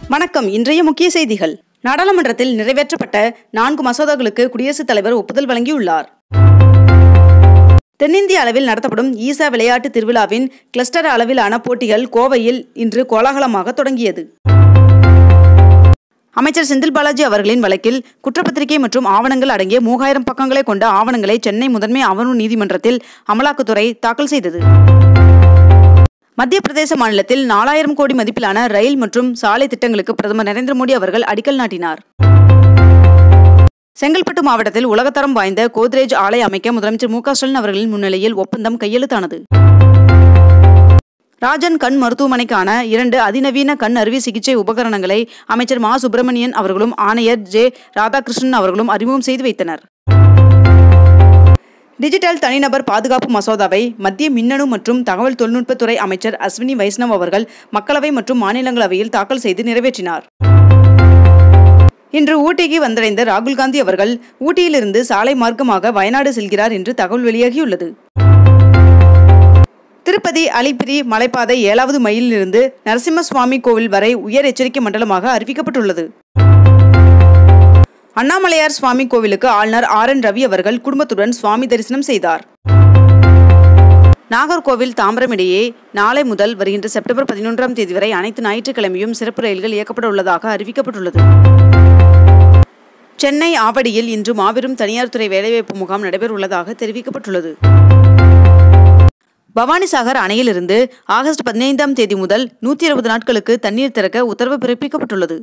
வணக்கம். இன்றைய முக்கிய செய்திகள். நாடாளுமன்றத்தில் நிறைவேற்றப்பட்ட 4 மசோதாக்களுக்கு குடியரசுத் தலைவர் ஒப்புதல் வழங்கியுள்ளார். தென்னிந்திய அளவில் நடத்தப்படும் ஈசா விளையாட்டு திருவிழாவின் கிளஸ்டர் அளவிலான போட்டிகள் கோவையில் இன்று கோலாகலமாக தொடங்கியது. அமைச்சர் செந்தில் பாலாஜி அவர்களின் வழக்கில் குற்றப்பத்திரிகை மற்றும் ஆவணங்கள் அடங்கிய 3000 பக்கங்களை கொண்ட ஆவணங்களை சென்னை முதன்மை அமர்வு நீதிமன்றத்தில் அமலாக்கத்துறை தாக்கல் செய்தது. மத்திய பிரதேச மாநிலத்தில் 4000 கோடி மதிப்பிலான ரயில் மற்றும் சாலை திட்டங்களுக்கு பிரதமர் நரேந்திர மோடி அவர்கள் அடிக்கல் நாட்டினார். செங்கல்பட்டு மாவட்டத்தில் உலகத்தரம் வாய்ந்த கோத்ரேஜ் ஆலை அமைக்க முதலமைச்சர் மு.க.ஸ்டாலின் அவர்களின் முன்னிலையில் ஒப்பந்தம் கையெழுத்தானது. ராஜன் கண் மருத்துவமனைக்கான 2 அதிநவீன கண் அறுவை சிகிச்சை உபகரணங்களை அமைச்சர் மா. சுப்பிரமணியன் அவர்களும் ஆணையர் ஜே. ராதாகிருஷ்ணன் அவர்களும் அறிமுகம் செய்து வைத்தனர். டிஜிட்டல் தனிநபர் பாதுகாப்பு மசோதாவை மத்திய மின்னணு மற்றும் தகவல் தொழில்நுட்பத்துறை அமைச்சர் அஸ்வினி வைஷ்ணவ் அவர்கள் மக்களவை மற்றும் மாநிலங்களவையில் தாக்கல் செய்து நிறைவேற்றினார். இன்று ஊட்டிக்கு வந்தடைந்த ராகுல் காந்தி அவர்கள் ஊட்டியிலிருந்து சாலை மார்க்கமாக வயநாடு செல்கிறார் என்று தகவல் வெளியாகியுள்ளது. திருப்பதி அலிப்பிரி மலைப்பாதை 7வது மைலிலிருந்து நரசிம்ம சுவாமி கோவில் வரை உயர் எச்சரிக்கை மண்டலமாக அறிவிக்கப்பட்டுள்ளது. அண்ணாமலையார் சுவாமி கோவிலுக்கு ஆளுநர் R.N. ரவி அவர்கள் குடும்பத்துடன் சுவாமி தரிசனம் செய்தார். நாகர்கோவில் தாம்பரம் இடையே நாளை முதல் வருகின்ற செப்டம்பர் 11ஆம் தேதி வரை அனைத்து ஞாயிற்றுக்கிழமையும் சிறப்பு ரயில்கள் இயக்கப்பட உள்ளதாக அறிவிக்கப்பட்டுள்ளது. சென்னை ஆவடியில் இன்று மாபெரும் தனியார் துறை வேலைவாய்ப்பு முகாம் நடைபெற உள்ளதாக தெரிவிக்கப்பட்டுள்ளது. பவானிசாகர் அணையிலிருந்து ஆகஸ்ட் 15ஆம் தேதி முதல் 120 நாட்களுக்கு தண்ணீர் திறக்க உத்தரவு பிறப்பிக்கப்பட்டுள்ளது.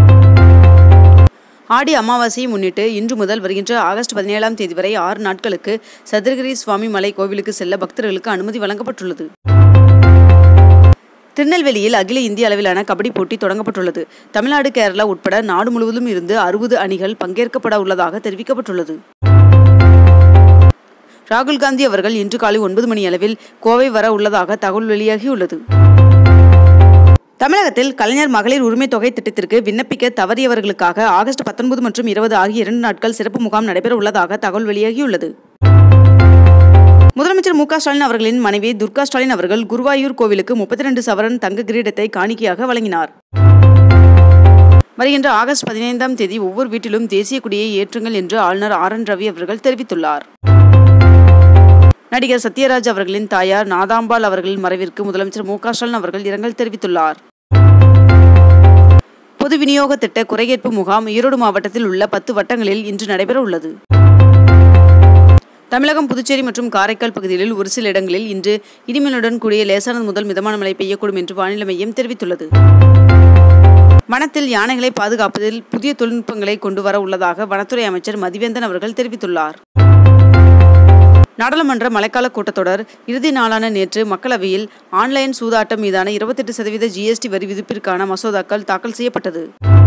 ஆடி அமாவாசையை முன்னிட்டு இன்று முதல் வருகின்ற ஆகஸ்ட் 17ஆம் தேதி வரை 6 நாட்களுக்கு சதுரகிரி சுவாமி மலை கோவிலுக்கு செல்ல பக்தர்களுக்கு அனுமதி வழங்கப்பட்டுள்ளது. திருநெல்வேலியில் அகில இந்திய அளவிலான கபடி போட்டி தொடங்கப்பட்டுள்ளது. தமிழ்நாடு, கேரளா உட்பட நாடு முழுவதும் இருந்து 60 அணிகள் பங்கேற்கப்பட உள்ளதாக தெரிவிக்கப்பட்டுள்ளது. ராகுல் காந்தி அவர்கள் இன்று காலை 9 மணி அளவில் கோவை வர உள்ளதாக தகவல் வெளியாகியுள்ளது. தமிழகத்தில் கலைஞர் மகளிர் உரிமை தொகை திட்டத்திற்கு விண்ணப்பிக்க தவறியவர்களுக்காக ஆகஸ்ட் 19 மற்றும் 20 ஆகிய 2 நாட்கள் சிறப்பு முகாம் நடைபெற உள்ளதாக தகவல் வெளியாகியுள்ளது. முதலமைச்சர் மு.க.ஸ்டாலின் அவர்களின் மனைவி துர்கா ஸ்டாலின் அவர்கள் குருவாயூர் கோவிலுக்கு 32 சவரன் தங்க கிரீடத்தை காணிக்கையாக வழங்கினார். வருகின்ற ஆகஸ்ட் 15ஆம் தேதி ஒவ்வொரு வீட்டிலும் தேசிய கொடியை ஏற்றுங்கள் என்று ஆளுநர் R.N. ரவி அவர்கள் தெரிவித்துள்ளார். நடிகர் சத்யராஜ் அவர்களின் தாயார் நாதாம்பாள் அவர்களின் மறைவிற்கு முதலமைச்சர் மு.க.ஸ்டாலின் அவர்கள் இரங்கல் தெரிவித்துள்ளார். பொது விநியோக திட்ட குறைகேட்பு முகாம் ஈரோடு மாவட்டத்தில் உள்ள 10 வட்டங்களில் இன்று நடைபெற உள்ளது. தமிழகம், புதுச்சேரி மற்றும் காரைக்கால் பகுதிகளில் ஒரு சில இடங்களில் இன்று இடிமின்னலுடன் கூடிய லேசானது முதல் மிதமான மழை பெய்யக்கூடும் என்று வானிலை மையம் தெரிவித்துள்ளது. வனத்தில் யானைகளை பாதுகாப்பதில் புதிய தொழில்நுட்பங்களை கொண்டு வர உள்ளதாக வனத்துறை அமைச்சர் மதிவேந்தன் அவர்கள் தெரிவித்துள்ளார். நாடாளுமன்ற மழைக்கால கூட்டத்தொடர் இறுதி நாளான நேற்று மக்களவையில் ஆன்லைன் சூதாட்டம் மீதான 28% GST வரி விதிப்பிற்கான மசோதாக்கள் தாக்கல் செய்யப்பட்டது.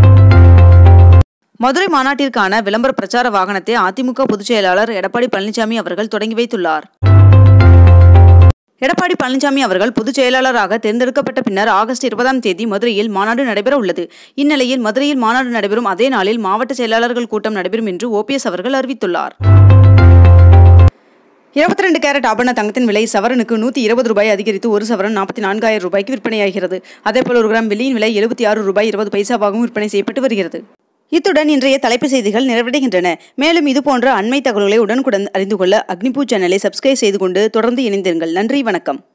மதுரை மாநாட்டிற்கான விளம்பர பிரச்சார வாகனத்தை அதிமுக பொதுச் செயலாளர் எடப்பாடி பழனிசாமி அவர்கள் தொடங்கி வைத்துள்ளார். எடப்பாடி பழனிசாமி அவர்கள் பொதுச் செயலாளராக தேர்ந்தெடுக்கப்பட்ட பின்னர் ஆகஸ்ட் 20ஆம் தேதி மதுரையில் மாநாடு நடைபெற உள்ளது. இந்நிலையில் மதுரையில் மாநாடு நடைபெறும் அதே நாளில் மாவட்ட செயலாளர்கள் கூட்டம் நடைபெறும் என்று OPS அவர்கள் அறிவித்துள்ளார். 22 கேரட் ஆபரண தங்கத்தின் விலை சவரனுக்கு 120 ரூபாய் அதிகரித்து ஒரு சவரன் 44,000 ரூபாய்க்கு விற்பனையாகிறது. அதேபோல் 1 கிராம் வெள்ளியின் விலை 76 ரூபாய் 20 பைசாவாகவும் விற்பனை செய்யப்பட்டு வருகிறது. இத்துடன் இன்றைய தலைப்புச் செய்திகள் நிறைவடைகின்றன. மேலும் இதுபோன்ற அண்மை தகவல்களை உடனுக்குடன் அறிந்து கொள்ள அக்னிபூ சேனலை சப்ஸ்கிரைப் செய்து கொண்டு தொடர்ந்து இணைந்திருங்கள். நன்றி, வணக்கம்.